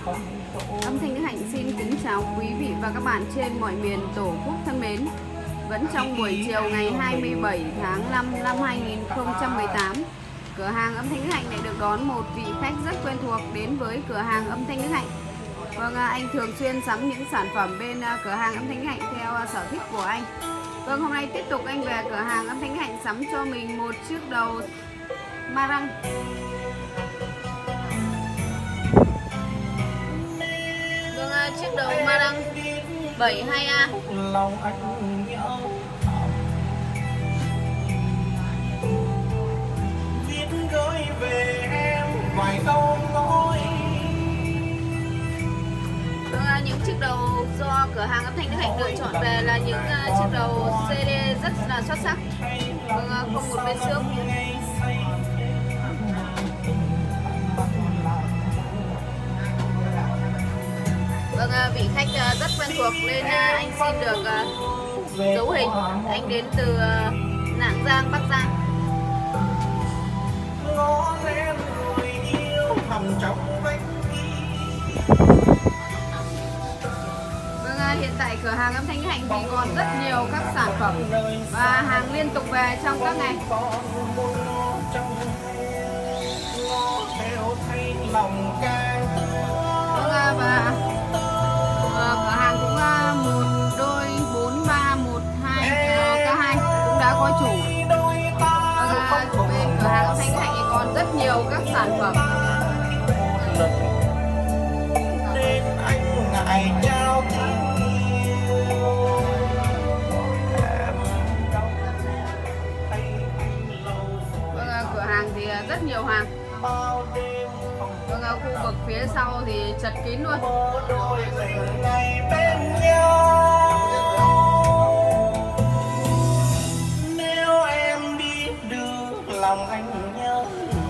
Âm thanh Đức Hạnh xin kính chào quý vị và các bạn trên mọi miền Tổ quốc thân mến. Vẫn trong buổi chiều ngày 27 tháng 5 năm 2018, cửa hàng Âm thanh Đức Hạnh lại được đón một vị khách rất quen thuộc đến với cửa hàng Âm thanh Đức Hạnh. Vâng, anh thường xuyên sắm những sản phẩm bên cửa hàng Âm thanh Đức Hạnh theo sở thích của anh. Vâng, hôm nay tiếp tục anh về cửa hàng Âm thanh Đức Hạnh sắm cho mình một chiếc đầu Marang. Vâng, chiếc đầu Marang 72A. Lòng anh nhớ viết gửi về em vài câu nói. Vâng, những chiếc đầu do cửa hàng Âm thanh Đức Hạnh lựa chọn về là những chiếc đầu CD rất là xuất sắc. Vâng, không một bên xước. Vâng, vị khách rất quen thuộc nên anh xin được dấu hình. Anh đến từ Lạng Giang, Bắc Giang. Ngó lên người yêu thầm trong vách kia. Vâng, hiện tại cửa hàng Âm thanh Đức Hạnh thì còn rất nhiều các sản phẩm và hàng liên tục về trong các ngày. Lòng càng Vâng, và cửa hàng cũng 1, đôi, 4, 3, 1, 2, K2 cũng đã có chủ. Vâng, bên cửa hàng Âm thanh Đức Hạnh thì còn rất nhiều các sản phẩm. nên anh ngại trao tiếng yêu. Vâng, cửa hàng thì rất nhiều hàng. Vâng, ở khu vực phía sau thì chật kín luôn. Đôi ngày bên nhau. Nếu em biết được lòng anh nhớ.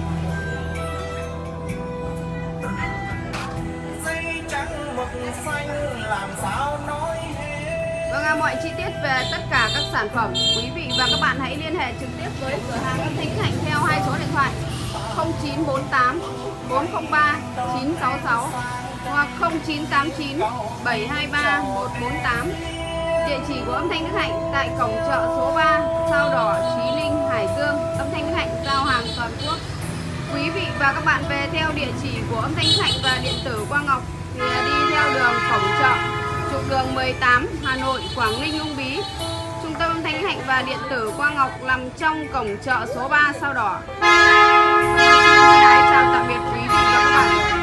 Dây trắng mực xanh làm sao nói hết. Vâng, mọi chi tiết về tất cả các sản phẩm, quý vị và các bạn hãy liên hệ trực tiếp với cửa hàng Âm thanh Đức Hạnh theo hai số điện thoại 0948 403 966 hoặc 0989 723 148. Địa chỉ của Âm thanh Đức Hạnh tại cổng chợ số 3, Sao Đỏ, Chí Linh, Hải Dương. Âm thanh Đức Hạnh giao hàng toàn quốc. Quý vị và các bạn về theo địa chỉ của Âm thanh Đức Hạnh và điện tử Quang Ngọc thì đi theo đường cổng chợ, trục đường 18, Hà Nội, Quảng Ninh, Uông Bí. Trung tâm Âm thanh Đức Hạnh và điện tử Quang Ngọc nằm trong cổng chợ số 3, Sao Đỏ. Chào tạm biệt quý vị và các bạn.